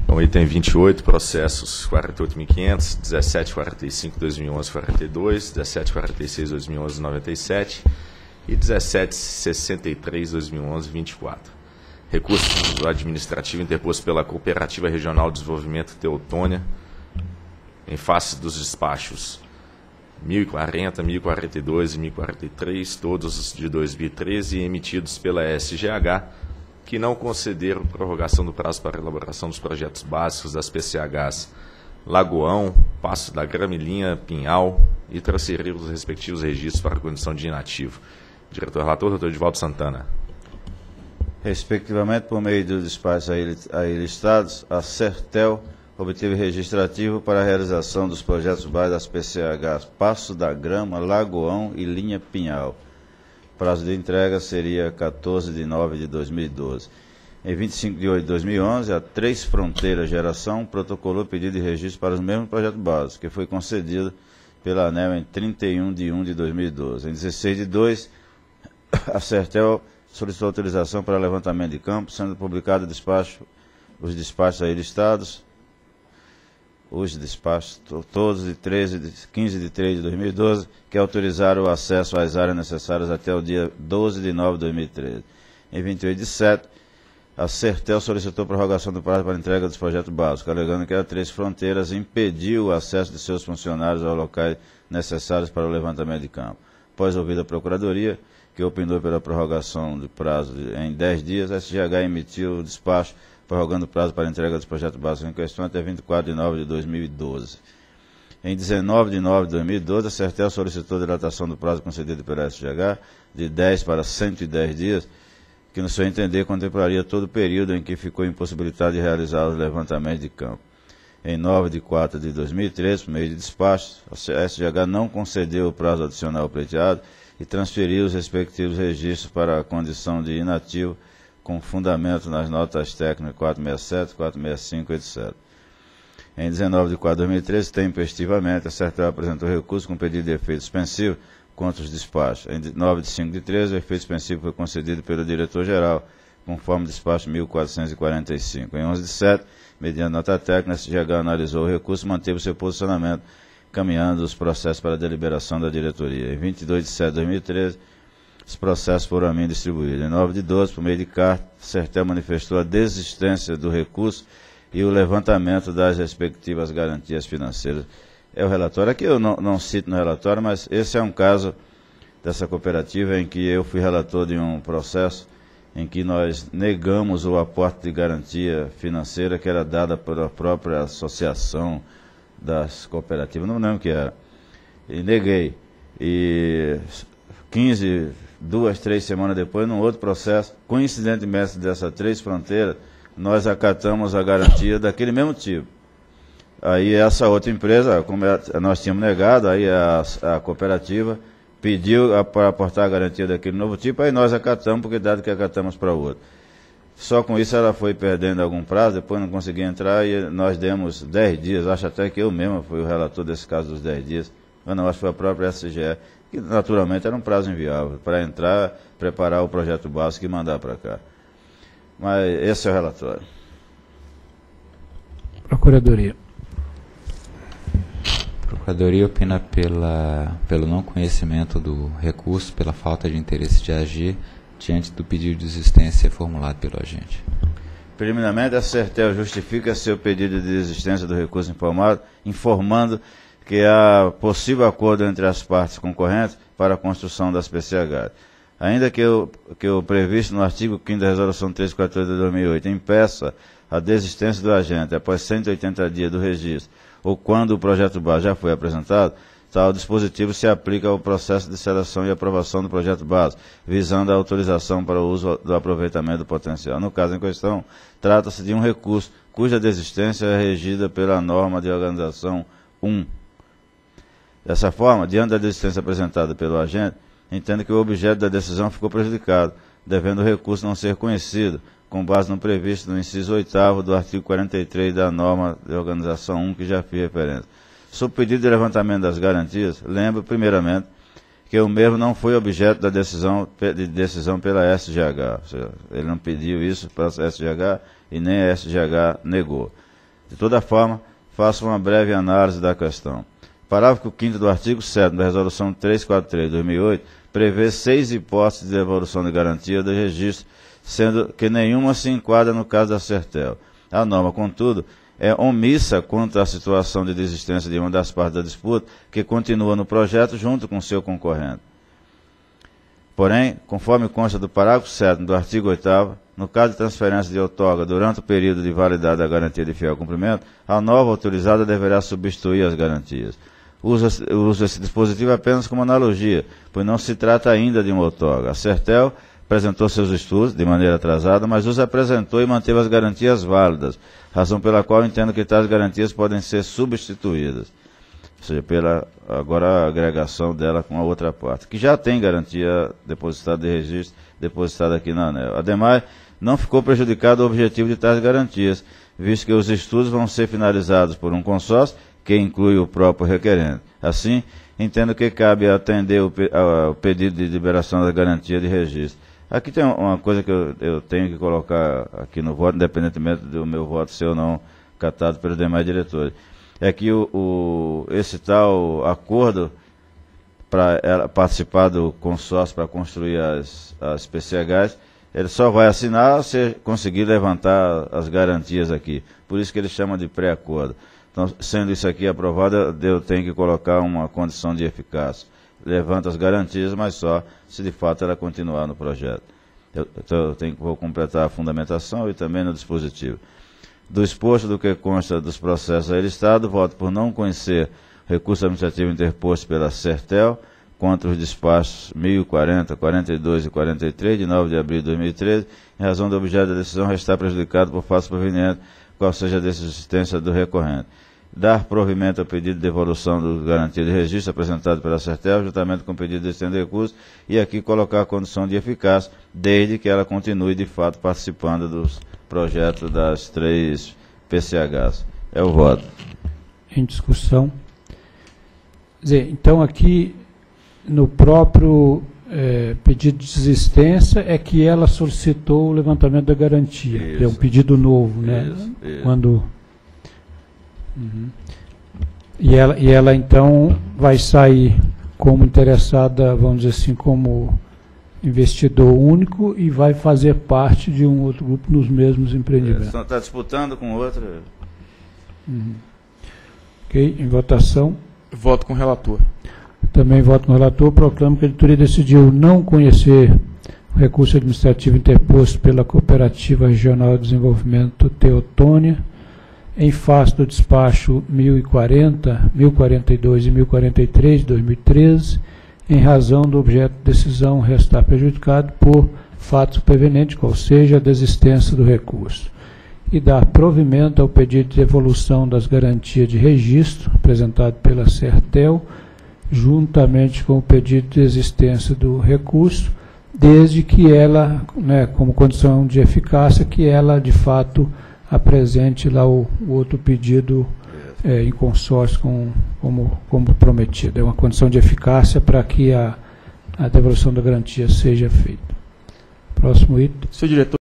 Então, item 28, processos 48.500, 1745-2011, 42, 1746-2011, 97 e 1763-2011, 24. Recurso administrativo interposto pela Cooperativa Regional de Desenvolvimento Teutônia, em face dos despachos 1040, 1042 e 1043, todos os de 2013, emitidos pela SGH, que não concederam prorrogação do prazo para elaboração dos projetos básicos das PCHs Lagoão, Passo da Grama e Linha Pinhal, e transferiram os respectivos registros para a condição de inativo. Diretor-relator, doutor Edivaldo Santana. Respectivamente, por meio dos despachos aí listados, a Sertel obteve registro ativo para a realização dos projetos básicos das PCHs Passo da Grama, Lagoão e Linha Pinhal. Prazo de entrega seria 14 de nove de 2012. Em 25 de 8 de 2011, a Três Fronteiras Geração protocolou pedido de registro para os mesmos projetos básicos, que foi concedido pela ANEEL em 31 de 1 de 2012. Em 16 de 2, a Sertel solicitou autorização para levantamento de campo, sendo publicado os despachos aí listados, os despachos todos de 15 de 3 de 2012, que autorizaram o acesso às áreas necessárias até o dia 12 de 9 de 2013. Em 28 de 7, a Sertel solicitou prorrogação do prazo para entrega dos projetos básicos, alegando que a Três Fronteiras impediu o acesso de seus funcionários aos locais necessários para o levantamento de campo. Após ouvida a Procuradoria, que opinou pela prorrogação do prazo em 10 dias, a SGH emitiu o despacho prorrogando o prazo para a entrega dos projetos básicos em questão até 24 de nove de 2012. Em 19 de nove de 2012, a Sertel solicitou dilatação do prazo concedido pela SGH de 10 para 110 dias, que, no seu entender, contemplaria todo o período em que ficou impossibilitado de realizar os levantamentos de campo. Em 9 de 4 de 2013, por meio de despacho, a SGH não concedeu o prazo adicional pleiteado e transferiu os respectivos registros para a condição de inativo, com fundamento nas notas técnicas 467, 465, etc. Em 19 de 4 de 2013, tempestivamente, a Sertel apresentou recurso com pedido de efeito suspensivo contra os despachos. Em 9 de 5 de 13, o efeito suspensivo foi concedido pelo diretor-geral, conforme despacho 1445. Em 11 de 7, mediante nota técnica, a SGH analisou o recurso e manteve o seu posicionamento, caminhando os processos para a deliberação da diretoria. Em 22 de 7 de 2013, os processos foram a mim distribuídos. Em 9 de 12, por meio de carta, a Sertel manifestou a desistência do recurso e o levantamento das respectivas garantias financeiras. É o relatório. Aqui eu não cito no relatório, mas esse é um caso dessa cooperativa em que eu fui relator de um processo em que nós negamos o aporte de garantia financeira que era dada pela própria associação das cooperativas, não lembro o que era, e neguei. E 2, 3 semanas depois, num outro processo, coincidentemente dessa Três Fronteiras, nós acatamos a garantia daquele mesmo tipo. Aí essa outra empresa, como nós tínhamos negado, aí a cooperativa pediu para aportar a garantia daquele novo tipo, aí nós acatamos, porque dado que acatamos para o outro. Só com isso ela foi perdendo algum prazo, depois não conseguia entrar e nós demos 10 dias, acho até que eu mesmo fui o relator desse caso dos 10 dias, mas não, acho que foi a própria SGE, que naturalmente era um prazo inviável, para entrar, preparar o projeto básico e mandar para cá. Mas esse é o relatório. Procuradoria. A Procuradoria opina pelo não conhecimento do recurso, pela falta de interesse de agir, diante do pedido de desistência formulado pelo agente. Preliminarmente, a Sertel justifica seu pedido de desistência do recurso informando que há possível acordo entre as partes concorrentes para a construção das PCH. Ainda que o previsto no artigo 5º da Resolução 314 de 2008 impeça a desistência do agente após 180 dias do registro ou quando o projeto base já foi apresentado, tal dispositivo se aplica ao processo de seleção e aprovação do projeto base, visando a autorização para o uso do aproveitamento do potencial. No caso em questão, trata-se de um recurso cuja desistência é regida pela norma de organização 1. Dessa forma, diante da desistência apresentada pelo agente, entendo que o objeto da decisão ficou prejudicado, devendo o recurso não ser conhecido, com base no previsto no inciso 8º do artigo 43 da norma de organização 1, que já fiz referência. Sob pedido de levantamento das garantias, lembro, primeiramente, que o mesmo não foi objeto da decisão pela SGH. Ou seja, ele não pediu isso para a SGH e nem a SGH negou. De toda forma, faço uma breve análise da questão. Parágrafo 5º do artigo 7º da Resolução 343 de 2008 prevê 6 hipóteses de devolução de garantia do registro, sendo que nenhuma se enquadra no caso da Sertel. A norma, contudo, é omissa quanto à situação de desistência de uma das partes da disputa, que continua no projeto junto com seu concorrente. Porém, conforme consta do parágrafo 7º do artigo 8º, no caso de transferência de outorga durante o período de validade da garantia de fiel cumprimento, a nova autorizada deverá substituir as garantias. Uso esse dispositivo apenas como analogia, pois não se trata ainda de uma outorga. A Sertel apresentou seus estudos de maneira atrasada, mas os apresentou e manteve as garantias válidas, razão pela qual entendo que tais garantias podem ser substituídas. Ou seja, pela agora a agregação dela com a outra parte, que já tem garantia depositada de registro, depositada aqui na ANEEL. Ademais, não ficou prejudicado o objetivo de tais garantias, visto que os estudos vão ser finalizados por um consórcio, que inclui o próprio requerente. Assim, entendo que cabe atender ao pedido de liberação da garantia de registro. Aqui tem uma coisa que eu tenho que colocar aqui no voto, independentemente do meu voto ser ou não catado pelos demais diretores. É que esse tal acordo para ela participar do consórcio para construir as PCHs, ele só vai assinar se conseguir levantar as garantias aqui. Por isso que ele chama de pré-acordo. Então, sendo isso aqui aprovado, eu tenho que colocar uma condição de eficácia. Levanta as garantias, mas só se de fato ela continuar no projeto. Vou completar a fundamentação e também no dispositivo. Do exposto do que consta dos processos aí listado, voto por não conhecer recurso administrativo interposto pela Sertel contra os despachos 1040, 42 e 43 de 9 de abril de 2013, em razão do objeto da decisão restar prejudicado por fato proveniente, qual seja a desistência do recorrente. Dar provimento ao pedido de devolução do garantia de registro apresentado pela Sertel, juntamente com o pedido de extensão de recurso, e aqui colocar a condição de eficácia, desde que ela continue de fato participando dos projetos das 3 PCHs. É o voto. Em discussão. Quer dizer, então aqui no próprio pedido de desistência é que ela solicitou o levantamento da garantia. Isso. É um pedido novo, né? Isso. Quando... Uhum. E ela então vai sair como interessada, vamos dizer assim, como investidor único e vai fazer parte de um outro grupo nos mesmos empreendimentos. Está disputando com outro. Uhum. Ok, em votação. Voto com o relator. Também voto com o relator. Proclamo que a editoria decidiu não conhecer o recurso administrativo interposto pela Cooperativa Regional de Desenvolvimento Teotônia, em face do despacho 1040, 1042 e 1043 de 2013, em razão do objeto de decisão restar prejudicado por fato superveniente, qual seja a desistência do recurso, e dar provimento ao pedido de devolução das garantias de registro apresentado pela Sertel, juntamente com o pedido de desistência do recurso, desde que ela, né, como condição de eficácia, que ela de fato apresente lá o outro pedido em consórcio como prometido. É uma condição de eficácia para que a devolução da garantia seja feita. Próximo item. Senhor diretor.